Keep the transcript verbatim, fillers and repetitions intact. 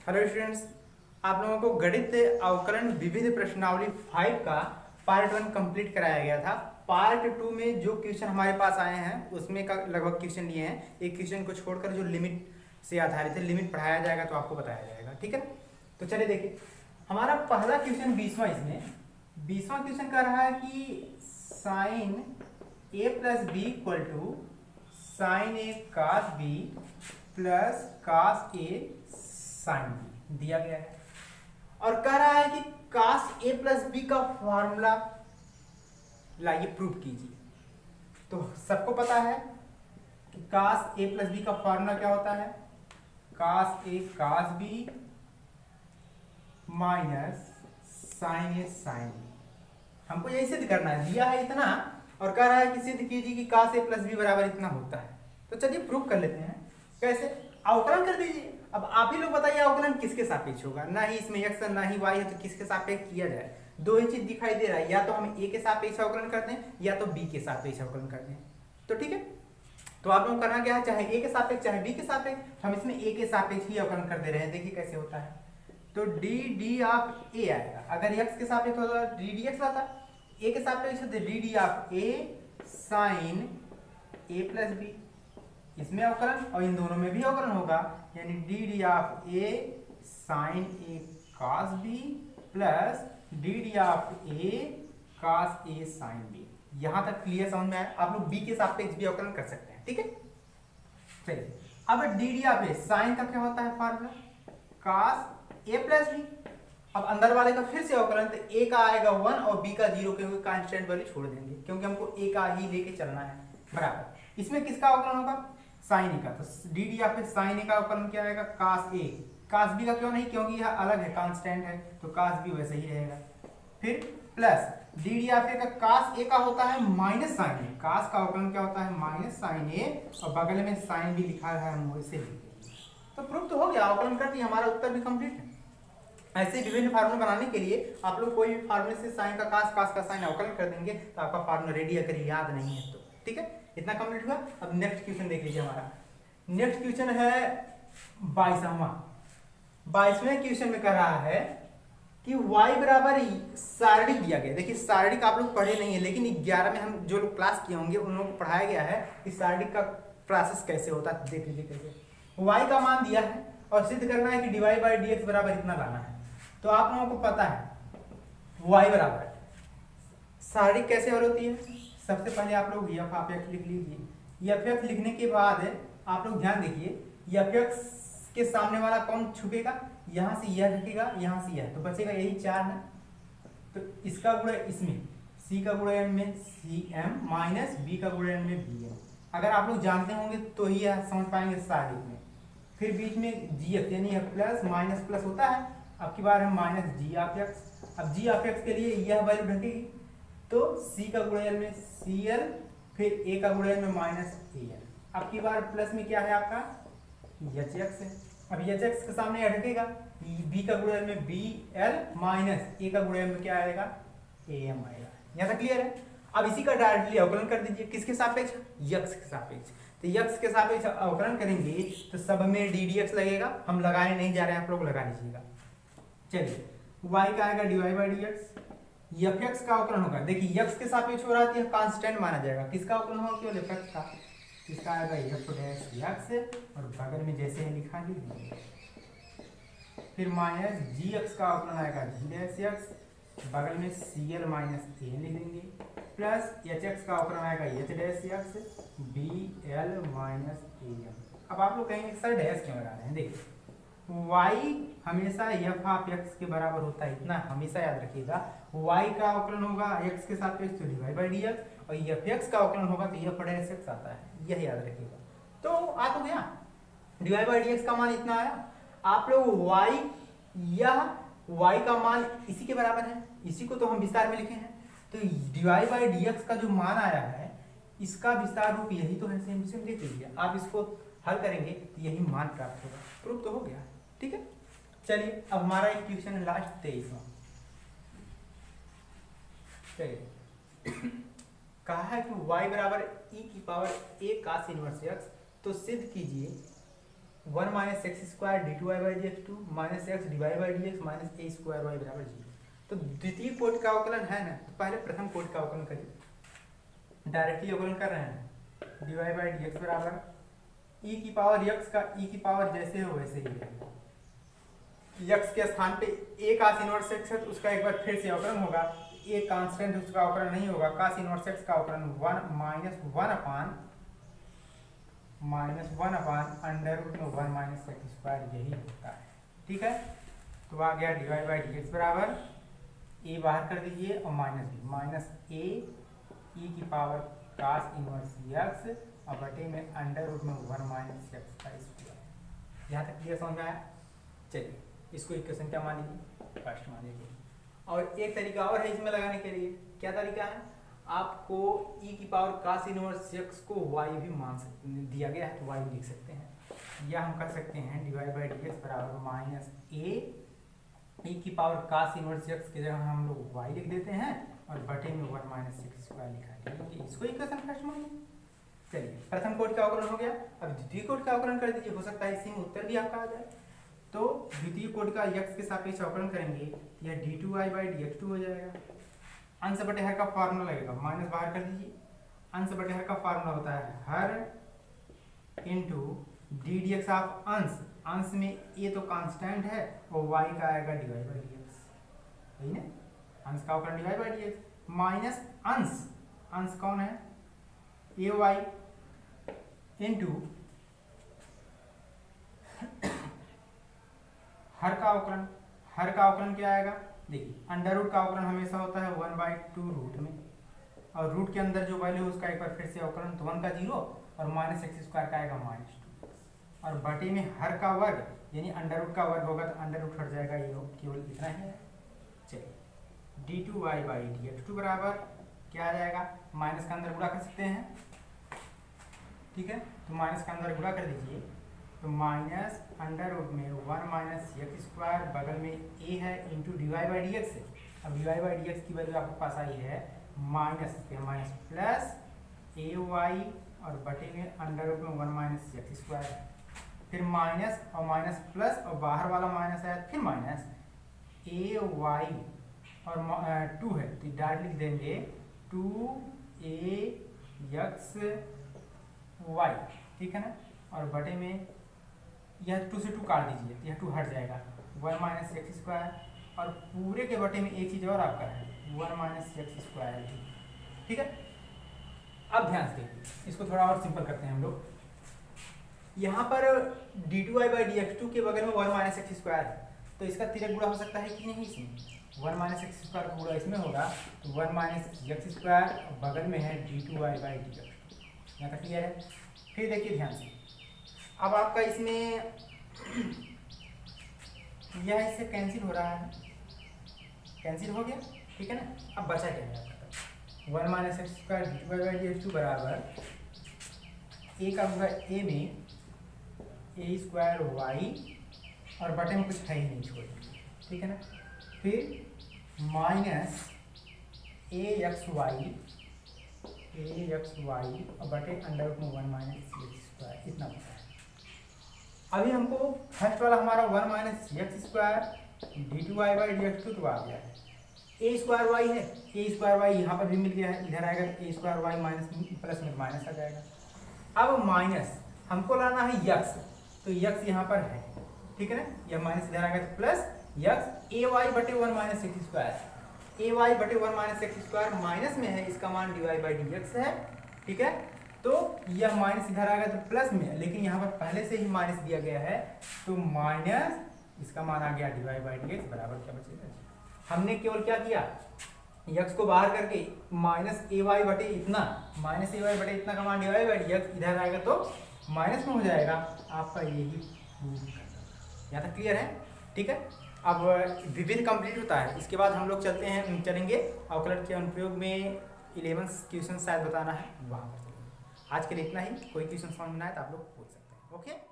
Hello students, आप लोगों को गणित अवकलन विविध प्रश्नावली फाइव का पार्ट वन कंप्लीट कराया गया था। पार्ट टू में जो क्वेश्चन हमारे पास आए हैं उसमें का लगभग क्वेश्चन लिए हैं। एक क्वेश्चन को छोड़कर जो लिमिट से आधारित है, लिमिट पढ़ाया जाएगा तो आपको बताया जाएगा। ठीक है, तो चलिए देखिए, हमारा पहला क्वेश्चन बीसवां इसमें बीसवां क्वेश्चन कर रहा है कि sine A plus B equal to sine A cos B plus cos A sine B दिया गया है और कह रहा है कि कास ए प्लस बी का फॉर्मूला लाइए प्रूव कीजिए। तो सबको पता है कि कास ए प्लस बी का फॉर्मूला क्या होता है, cos A cos B minus sine A sine B. हमको यही सिद्ध करना है, दिया है इतना और कह रहा है कि सिद्ध कीजिए कि कास ए प्लस बी बराबर इतना होता है। तो चलिए प्रूव कर लेते हैं। कैसे? अवकलन कर दीजिए। अब आप ही लोग बताइए अवकलन किसके सापेक्ष होगा। ना ही इसमें x है ना ही y है, तो किसके सापेक्ष किया जाए। दो ही चीज दिखाई दे रहा है, या तो हम a के सापेक्ष अवकलन करते हैं या तो b के सापेक्ष अवकलन करते हैं। तो ठीक है, तो आप लोग करना क्या है, चाहे a के सापेक्ष चाहे b के सापेक्ष, हम इसमें a के सापेक्ष ही अवकलन कर दे रहे हैं। देखिए कैसे होता है। तो d d ऑफ a आएगा, अगर x के सापेक्ष होता तो d dx आता, a के सापेक्ष तो d d of a sine a plus b, इसमें अवकलन और इन दोनों में भी अवकलन होगा, यानी D D of A sine A cos B plus D D of A cos A sine B. यहां तक क्लियर समझ में आया। आप लोग बी के सापेक्ष भी अवकलन कर सकते हैं। ठीक है, चलिए अब D D of A sine का क्या होता है formula, cos A plus B. अब अंदर वाले का फिर से अवकलन, तो ए का आएगा वन और बी का जीरो, क्योंकि कांस्टेंट वैल्यू छोड़ देंगे, क्योंकि हमको ए का ही लेके चलना है बराबर। इसमें किसका अवकलन होगा, साइन ए का। तो D D of sine A का अवकलन क्या आएगा, कास ए। कास बी का क्यों नहीं, क्योंकि यह अलग है, कांस्टेंट है, तो कास बी वैसे ही रहेगा। फिर plus D D of A का कास ए का होता है माइनस साइन ए। कास का अवकलन क्या होता है, माइनस साइन ए, और बगल में साइन बी लिखा है, हम वैसे लिखेंगे। तो प्रूफ तो हो गया, अवकलन कर दिया, हमारा उत्तर भी कंप्लीट है। ऐसे विभिन्न फार्मूला बनाने के लिए आप लोग कोई भी फार्मूले से साइन का कास, कास का साइन अवकलन कर देंगे तो आपका फार्मूला रेडी, अगर याद नहीं है तो। ठीक है, इतना कंप्लीट हुआ। अब नेक्स्ट क्वेश्चन देख लीजिए। हमारा नेक्स्ट क्वेश्चन है बाईसवां। बाईसवें क्वेश्चन में कह रहा है कि y बराबर सारणिक दिया गया। देखिए सारणिक आप लोग पढ़े नहीं है, लेकिन ग्यारह में हम जो लोग क्लास किए होंगे उन लोगों को पढ़ाया गया है कि सारणिक का प्रोसेस कैसे होता है। देख लीजिए कैसे। y का मान दिया है और सिद्ध करना है कि D Y by D X बराबर इतना लाना है। तो आप लोगों को पता है y बराबर सारणिक कैसे हल होती है। सबसे पहले आप लोग एफ ऑफ एक्स लिख लीजिए। एफ एक्स लिखने के बाद आप लोग ध्यान देखिए, एफ एक्स के सामने वाला कौन छुपेगा, यहाँ से यह ढकेगा, यहाँ से यह, तो बचेगा यही चार है। तो इसका गुणा इसमें, सी का गुणा एम में सी एम माइनस बी का गुणा एम में बी एम। अगर आप लोग जानते होंगे तो ही यह समझ पाएंगे सारणिक में। फिर बीच में जी एक्स, यानी यह प्लस माइनस प्लस होता है। अब की बार है माइनस जी ऑफ एक्स। अब जी ऑफ एक्स के लिए यह वैल्यू ढकेगी, तो c का गुणा l में सी एल, फिर a का गुणा l में माइनस ए एल। अब की बार प्लस में क्या है आपका एच एक्स है। अब एच एक्स के सामने हटेगा, b का गुणा l में बी एल माइनस a का गुणा l में क्या आएगा ए एम आएगा। यहाँ तक क्लियर है। अब इसी का डायरेक्टली अवकलन कर दीजिए, किसके सापेक्ष, x के सापेक्ष। तो x के सापेक्ष अवकलन करेंगे तो सब में डी डी एक्स लगेगा। हम लगाने नहीं जा रहे हैं, आप लोग लगा लीजिएगा। चलिए y का आएगा D Y by D X. F X का अवकलन होगा, देखिए x के सापेक्ष हो रहा है तो कांस्टेंट माना जाएगा। किसका अवकलन होगा, केवल एफ एक्स का। इसका आएगा एफ डैश एक्स और बगल में जैसे है लिखा लीजिए। फिर माइनस जी एक्स का अवकलन आएगा जी डैश एक्स, बगल में सी एल माइनस ए लिख देंगे, प्लस एच एक्स का अवकलन आएगा H dash X B L minus A M. अब आप लोग कहेंगे सर डैश क्यों लगा रहे हैं, देखिए y हमेशा एफ ऑफ एक्स के बराबर होता है, इतना हमेशा याद रखिएगा। y का अवकलन होगा x के सापेक्ष तो D Y by D X, और एफ एक्स का अवकलन होगा तो एफ डैश एक्स आता है, यह याद रखिएगा। तो आ तो गया, D Y by D X का मान इतना आया। आप लोग y, यह y का मान इसी के बराबर है, इसी को तो हम विस्तार में लिखे हैं। तो D Y by D X का जो मान आया है, इसका विस्तार रूप यही तो है। सेम सेम देख लीजिए, आप इसको हल करेंगे तो यही मान प्राप्त होगा। प्रूफ तो हो गया। ठीक है, चलिए अब हमारा एक क्वेश्चन है लास्ट तेईसवां। चलिए कहा है कि y बराबर e की power a cos inverse x। तो सिद्ध कीजिए one minus X square D two Y by D X two minus X D Y by D X minus A square Y बराबर जीरो। तो द्वितीय कोटि का अवकलन है ना, तो पहले प्रथम कोटि का अवकलन करिए। डायरेक्टली अवकलन कर रहे हैं, D Y by D X बराबर ई की पावर यक्स का ई की पावर जैसे हो वैसे ही रहेगा। यक्स के स्थान पे ए कास इनवर्स एक्स है तो उसका एक बार फिर से अवकलन होगा। ए कांस्टेंट है उसका अवकलन नहीं होगा। कास इनवर्स एक्स का अवकलन one minus one upon minus one upon under root में वन माइनस एक्स स्क्वायर यही होता है। ठीक है, तो आ गया D Y by D X बराबर ए बाहर कर दीजिए और minus B minus A E की पावर कास इनवर्स यक्स और बटे में अंडर रूट में वन माइनस एक्स का स्क्वायर। यहाँ तक क्लियर समझ में आया? चलिए इसको इक्वेशन क्या मान लीजिए, फर्स्ट मान लीजिए। और एक तरीका और है इसमें लगाने के लिए, क्या तरीका है, आपको e की पावर कास इनवर्स x को y भी मान सकते हैं, दिया गया है तो y लिख सकते हैं। या हम कर सकते हैं D Y by D X बराबर माइनस ए ई की पावर कास इनवर्स x की जगह हम लोग y लिख देते हैं और बटे में वन माइनस एक्स स्क्वायर लिखा है। ठीक है, इसको इक्वेशन फर्स्ट मान लीजिए। चलिए प्रथम कोटि का अवकलन हो गया, अब द्वितीय कोटि का अवकलन कर दीजिए, हो सकता है इसी में उत्तर भी आपका आ जाए। तो द्वितीय कोटि का x के सापेक्ष अवकलन करेंगे, यह D two Y by D X two हो जाएगा। अंश बटे हर का फार्मूला लगेगा, माइनस बाहर कर दीजिए। अंश बटे हर का फार्मूला होता है हर into D D X of अंश, अंश में ए तो कांस्टेंट है और y का आएगा D Y by D X, सही ना, अंश का अवकलन D Y by D X minus अंश, अंश कौन है ए वाई इंटू हर का अवकलन, हर का अवकलन क्या आएगा, देखिए अंडर रूट का अवकलन हमेशा होता है वन बाई टू रूट में, और रूट के अंदर जो वैल्यू है उसका एक बार फिर से अवकलन, तो वन का जीरो और माइनस एक्स स्क्वायर का आएगा माइनस टू, और बटे में हर का वर्ग यानी अंडर रूट का वर्ग होगा तो अंडर रूट हट जाएगा, ये केवल इतना ही है। चलिए D two Y by D X two बराबर क्या आ जाएगा, माइनस का अंदर गुणा कर सकते हैं, ठीक है, तो माइनस का अंदर गुणा कर दीजिए, तो माइनस अंडर रूट में वन माइनस एक्स स्क्वायर बगल में ए है into D Y by D X है। अब D Y by D X की वैल्यू आपके पास आई है minus minus plus A Y और बटे में अंडर रूट में वन माइनस एक्स स्क्वायर, फिर माइनस और माइनस प्लस और बाहर वाला माइनस है फिर माइनस ए वाई और टू है तो डायरेक्ट लिख देंगे टू ए एक्स वाई, ठीक है ना, और बटे में यह टू से टू काट दीजिए, यह टू हट जाएगा, वन माइनस एक्स स्क्वायर और पूरे के बटे में एक चीज़ और आपका है वन माइनस एक्स स्क्वायर, ठीक है। अब ध्यान से इसको थोड़ा और सिंपल करते हैं हम लोग। यहाँ पर D two Y by D X two के बगल में वन माइनस एक्स स्क्वायर है तो इसका तिरक गुणा हो सकता है कि नहीं, इसमें वन माइनस एक्स स्क्वायर का गुणा इसमें होगा तो वन माइनस एक्स स्क्वायर बगल में है D two Y by D X two, यहाँ तक क्लियर है। फिर देखिए ध्यान से, अब आपका इसमें यह इससे कैंसिल हो रहा है, कैंसिल हो गया, ठीक है ना। अब बचा क्या है आपका one minus X square D two Y by D X two बराबर ए का होगा ए में ए स्क्वायर वाई और बटे में कुछ है ही नहीं छोड़, ठीक है ना, फिर minus A X Y A X Y और बटे अंडर रूट में वन माइनस एक्स स्क्वायर, इतना होता है। अभी हमको फर्स्ट वाला हमारा one minus X square D two Y by D X two तो आ गया है, ए स्क्वायर वाई है, ए स्क्वायर वाई यहाँ पर भी मिल गया है, इधर आएगा तो A square Y minus plus में माइनस आ जाएगा। अब माइनस हमको लाना है यक्स, तो यक्स यहाँ पर है, ठीक है ना, यह माइनस इधर आएगा तो प्लस यक्स ए वाई बटे one minus X square, A Y बटे one minus X square minus में है, इसका मान D Y by D X है, ठीक है, तो यह माइनस इधर आएगा तो प्लस में, लेकिन यहाँ पर पहले से ही माइनस दिया गया है तो माइनस इसका मान आ गया D Y by D X बराबर क्या बचेगा, हमने केवल क्या किया यक्स को बाहर करके माइनस ए वाई बटे इतना, माइनस ए वाई बटे इतना का मान D Y by D X इधर आएगा तो माइनस में हो जाएगा, आपका यही यहाँ तक क्लियर है, ठीक है। अब विविध कंप्लीट होता है, इसके बाद हम लोग चलते हैं चलेंगे अवकलन के अनुप्रयोग में इलेवेंथ क्वेश्चन शायद बताना है वहाँ पर चलेंगे। आज के लिए इतना ही, कोई क्वेश्चन समझ में आए तो आप लोग पूछ सकते हैं, ओके।